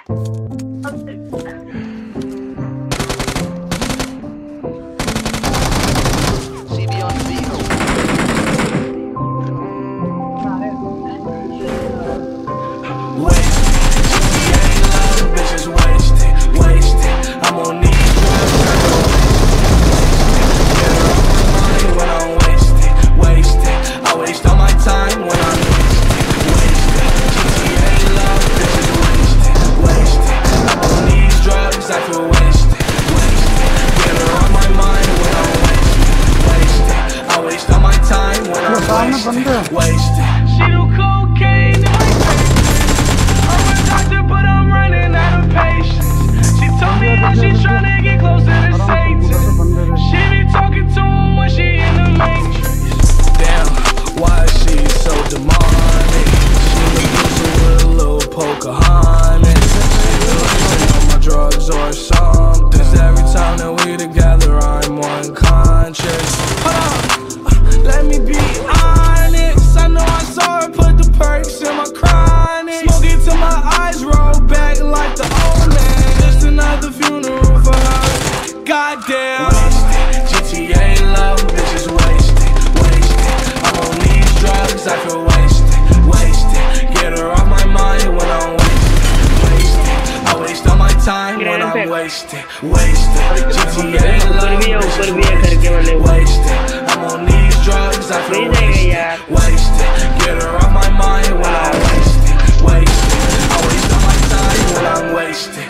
She do cocaine in my face. I'm a doctor, but I'm running out of patience. She told me that she's trying to get closer to Satan. She be talking to him when she in the Matrix. Damn, why is she so demonic? She looks with a little Pocahontas. She on my drugs or something. 'Cause every time that we together, I'm unconscious. Hold on, let me be honest. I know I saw her put the perks in my chronic. Smoking till my eyes roll back like the old man. Just another funeral for her. Goddamn. Wasted, GTA love, bitches wasted, wasted. I'm on these drugs, I feel wasted, wasted. Get her off my mind when I'm wasted, wasted. I waste all my time when I'm wasted, wasted. GTA love, bitches wasted, wasted. I'm on these drugs, I feel wasted, wasted. Get her off my mind when I'm wasted, wasted. I waste all my time when I'm wasted.